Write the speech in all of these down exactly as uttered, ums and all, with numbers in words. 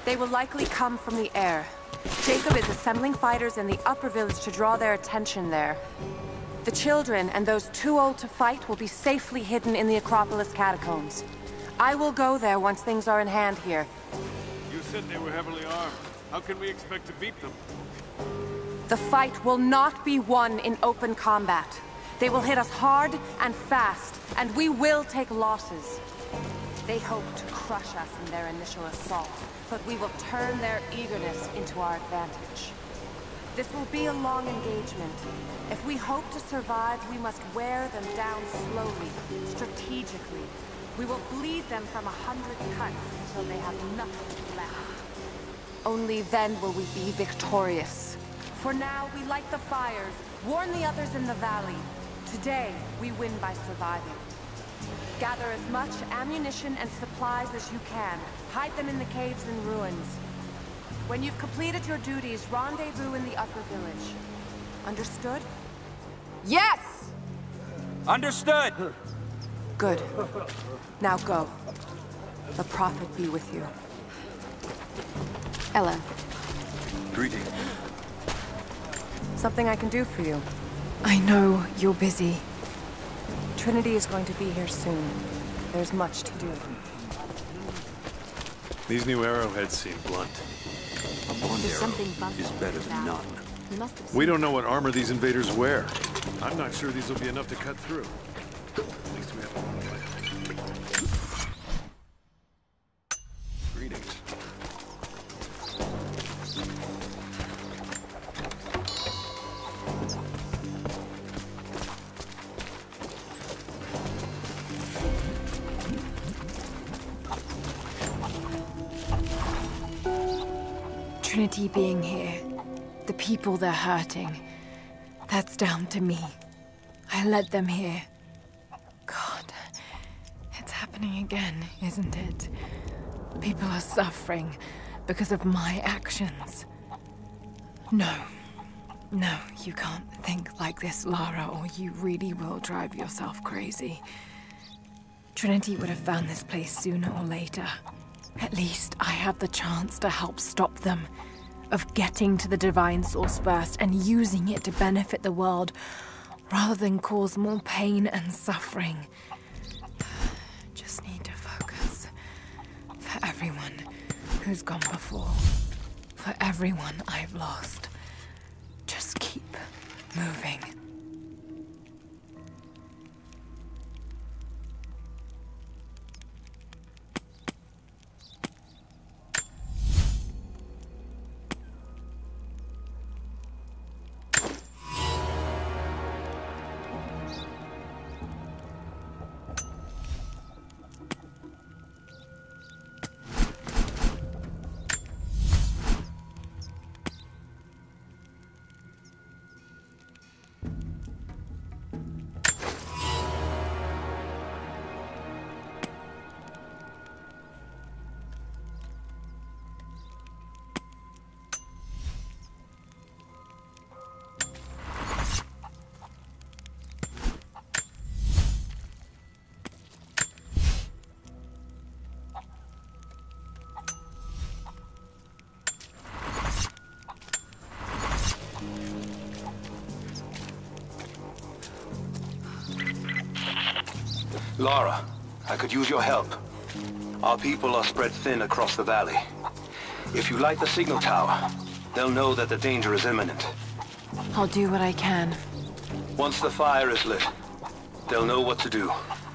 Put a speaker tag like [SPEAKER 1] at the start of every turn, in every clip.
[SPEAKER 1] They will likely come from the air. Jacob is assembling fighters in the upper village to draw their attention there. The children and those too old to fight will be safely hidden in the Acropolis catacombs. I will go there once things are in hand here.
[SPEAKER 2] You said they were heavily armed. How can we expect to beat them?
[SPEAKER 1] The fight will not be won in open combat. They will hit us hard and fast, and we will take losses. They hope to crush us in their initial assault, but we will turn their eagerness into our advantage. This will be a long engagement. If we hope to survive, we must wear them down slowly, strategically. We will bleed them from a hundred cuts until they have nothing left. Only then will we be victorious. For now, we light the fires, warn the others in the valley. Today, we win by surviving. Gather as much ammunition and supplies as you can. Hide them in the caves and ruins. When you've completed your duties, rendezvous in the upper village. Understood?
[SPEAKER 3] Yes! Understood!
[SPEAKER 1] Good. Now go. The Prophet be with you. Ellen.
[SPEAKER 4] Greetings.
[SPEAKER 1] Something I can do for you.
[SPEAKER 5] I know you're busy.
[SPEAKER 1] Trinity is going to be here soon. There's much to do.
[SPEAKER 2] These new arrowheads seem blunt.
[SPEAKER 4] One arrow is better than none.
[SPEAKER 2] We don't know what armor these invaders wear. I'm not sure these will be enough to cut through. At least we have a plan. Greetings.
[SPEAKER 5] Trinity being here, the people they're hurting, that's down to me. I led them here. God, it's happening again, isn't it? People are suffering because of my actions. No, no, you can't think like this, Lara, or you really will drive yourself crazy. Trinity would have found this place sooner or later. At least I have the chance to help stop them. Of getting to the Divine Source first and using it to benefit the world, rather than cause more pain and suffering. Just need to focus. For everyone who's gone before. For everyone I've lost. Just keep moving.
[SPEAKER 6] Lara, I could use your help. Our people are spread thin across the valley. If you light the signal tower, they'll know that the danger is imminent.
[SPEAKER 5] I'll do what I can.
[SPEAKER 6] Once the fire is lit, they'll know what to do.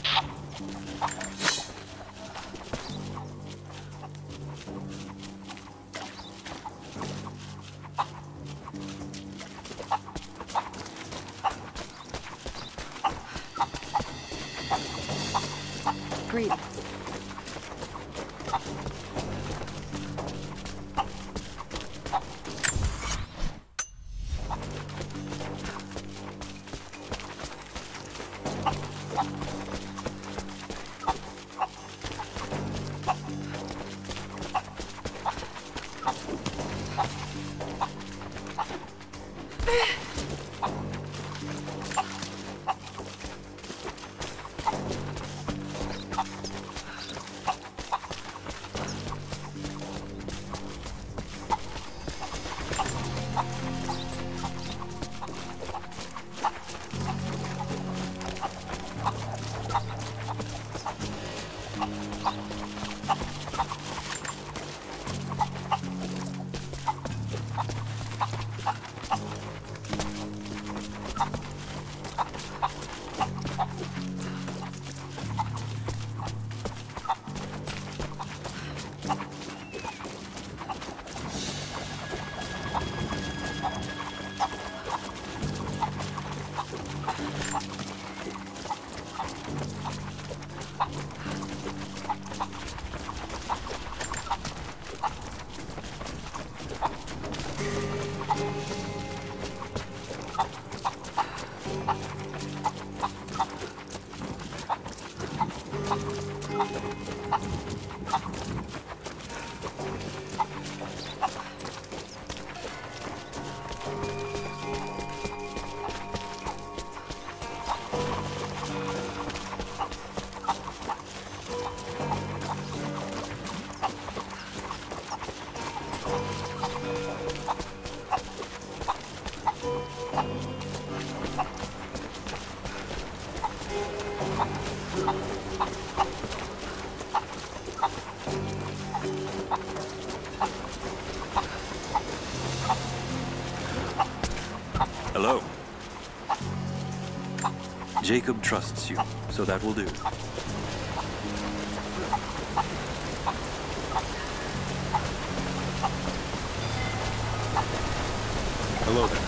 [SPEAKER 1] Greetings.
[SPEAKER 4] Hello. Jacob trusts you, so that will do.
[SPEAKER 2] Hello there.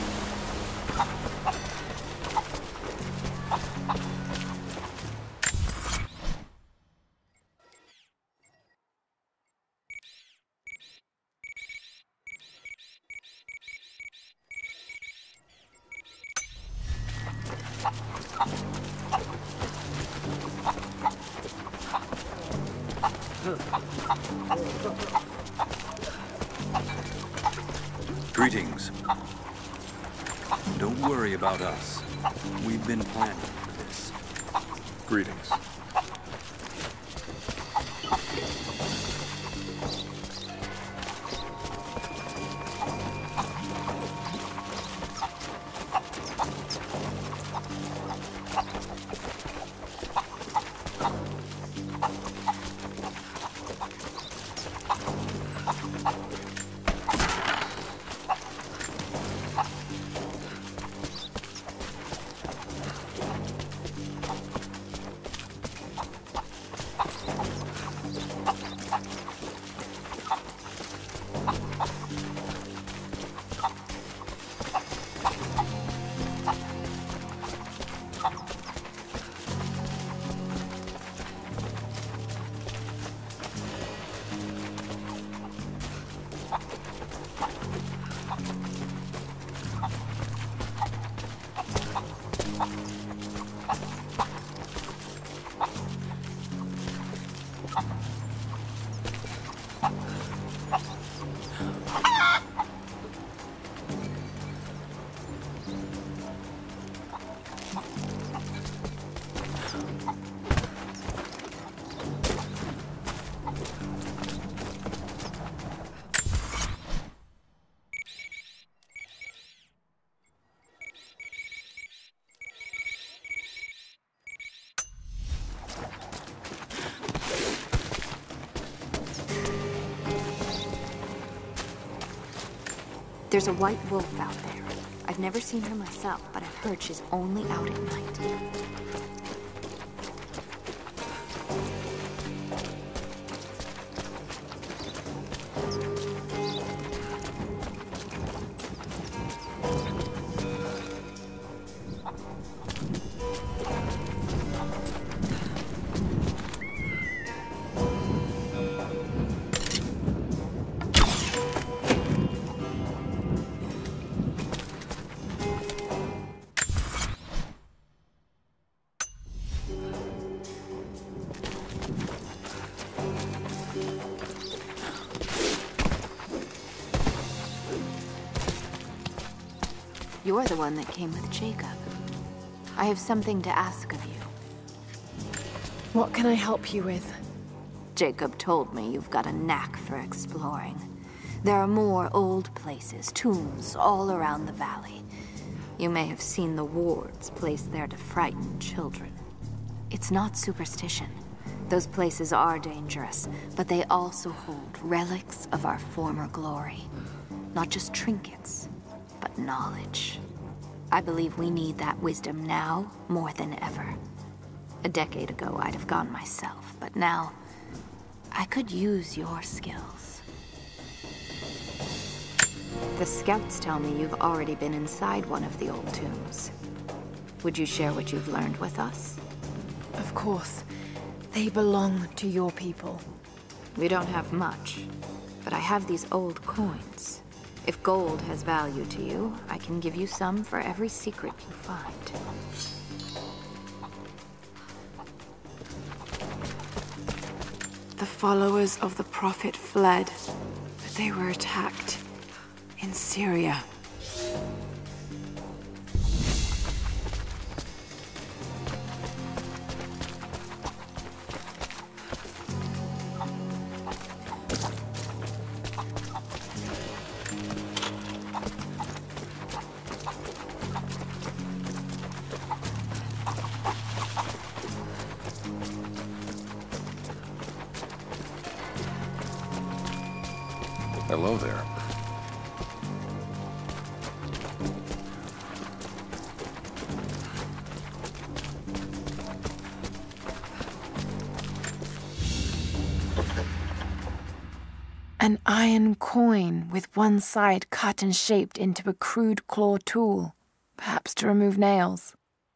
[SPEAKER 4] Greetings. Don't worry about us. We've been planning for this.
[SPEAKER 2] Greetings.
[SPEAKER 7] There's a white wolf out there. I've never seen her myself, but I've heard she's only out at night. You're the one that came with Jacob. I have something to ask of you.
[SPEAKER 5] What can I help you with?
[SPEAKER 7] Jacob told me you've got a knack for exploring. There are more old places, tombs, all around the valley. You may have seen the wards placed there to frighten children. It's not superstition. Those places are dangerous, but they also hold relics of our former glory. Not just trinkets, but knowledge. I believe we need that wisdom now more than ever. A decade ago, I'd have gone myself, but now, I could use your skills. The scouts tell me you've already been inside one of the old tombs. Would you share what you've learned with us?
[SPEAKER 5] Of course. They belong to your people.
[SPEAKER 7] We don't have much, but I have these old coins. If gold has value to you, I can give you some for every secret you find.
[SPEAKER 5] The followers of the Prophet fled, but they were attacked in Syria.
[SPEAKER 2] Hello there.
[SPEAKER 5] An iron coin with one side cut and shaped into a crude claw tool, perhaps to remove nails.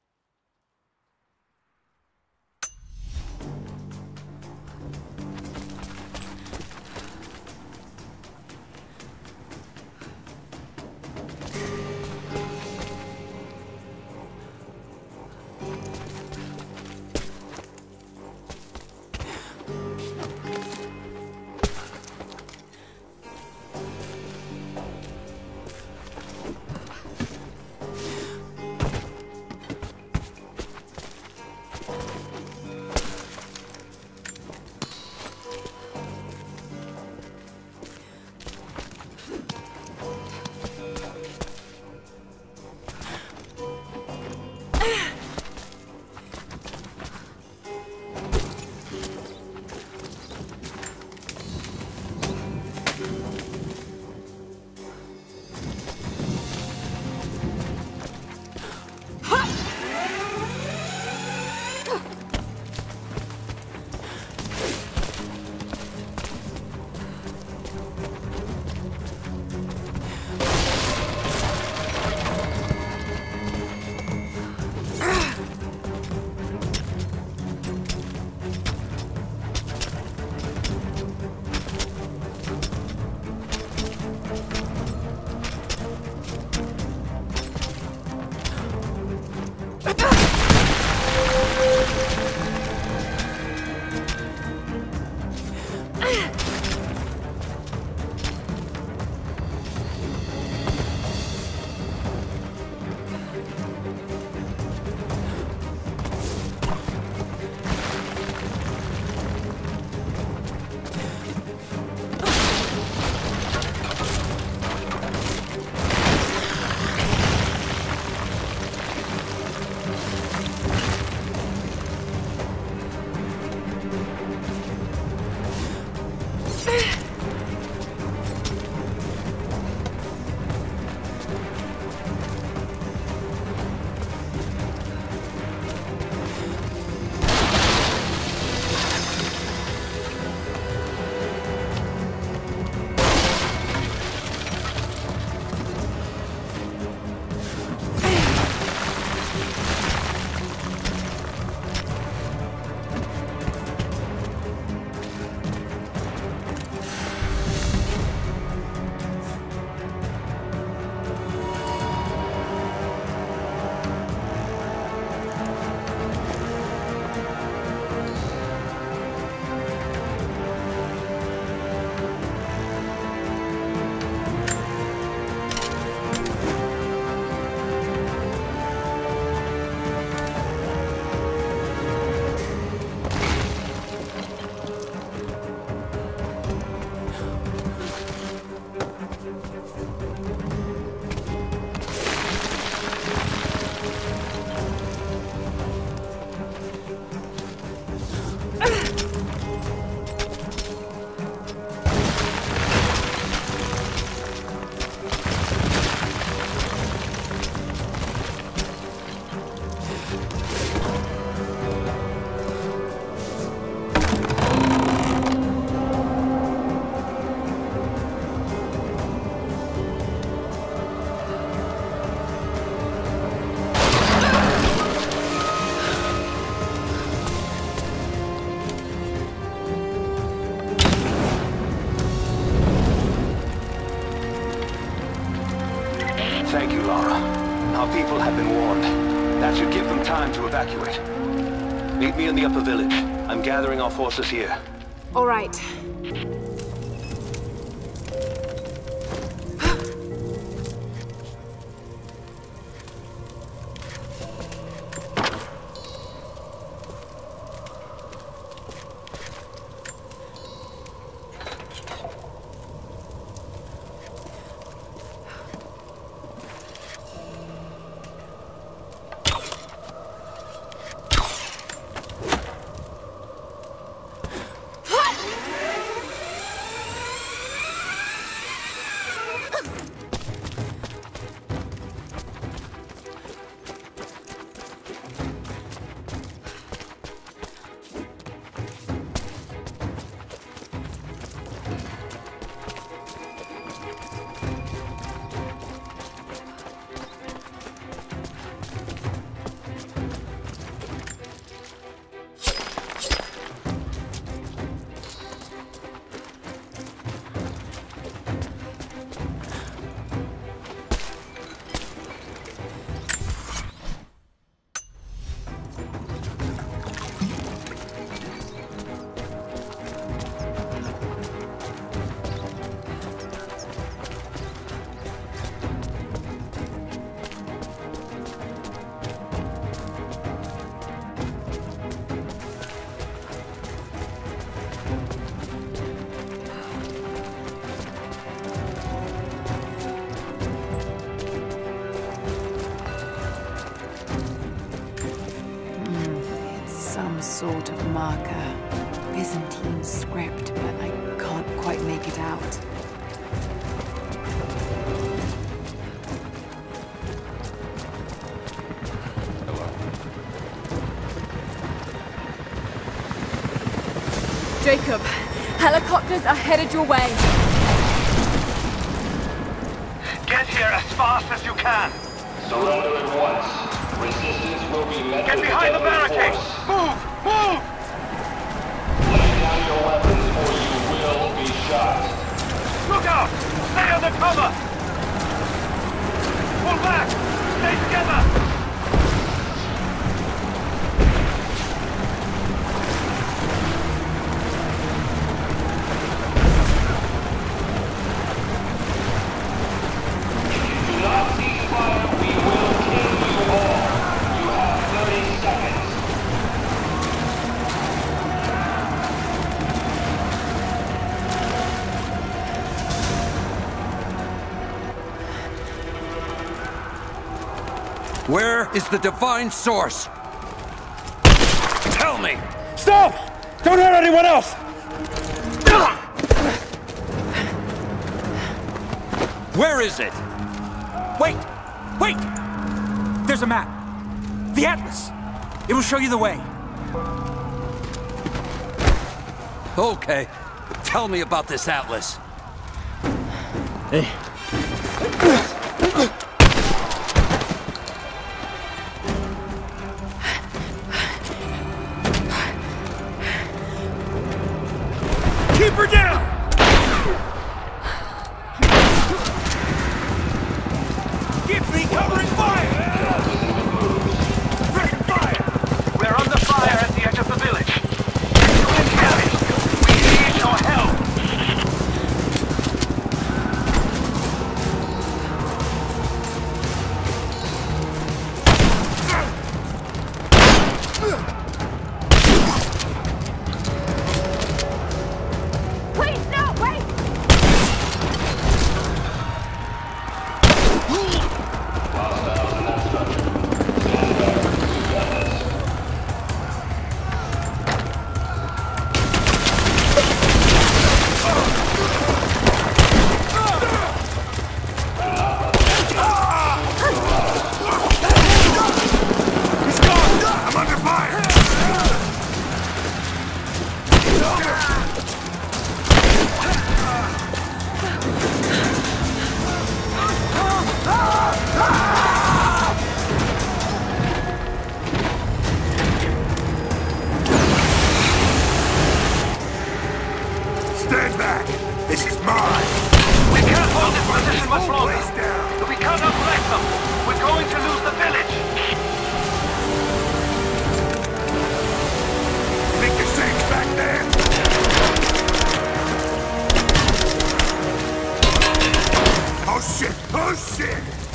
[SPEAKER 6] Thank you, Lara. Our people have been warned. That should give them time to evacuate. Meet me in the upper village. I'm gathering our forces here.
[SPEAKER 5] All right. sort of marker. Byzantine script, but I can't quite make it out. Jacob, helicopters are headed your way.
[SPEAKER 6] Get here as fast as you can.
[SPEAKER 8] Surrender at once. Resistance will be met.
[SPEAKER 6] Get behind the barricade. Move! Move!
[SPEAKER 8] Lay down your weapons or you will be shot.
[SPEAKER 6] Look out! Stay under cover! Pull back! Stay together!
[SPEAKER 3] Where is the divine source? Tell me!
[SPEAKER 9] Stop! Don't hurt anyone else!
[SPEAKER 3] Where is it?
[SPEAKER 10] Wait! Wait! There's a map. The Atlas. It will show you the way.
[SPEAKER 3] Okay. Tell me about this Atlas.
[SPEAKER 9] Hey.
[SPEAKER 6] Keep her down! Give me covering fire! Threaten fire! We're under fire at the edge of the village. You can carry. We need your help.
[SPEAKER 11] Stand back! This is mine!
[SPEAKER 6] We can't hold this position much longer. We cannot let them. We're going to lose the village.
[SPEAKER 11] Think the saints back there? Oh shit! Oh shit!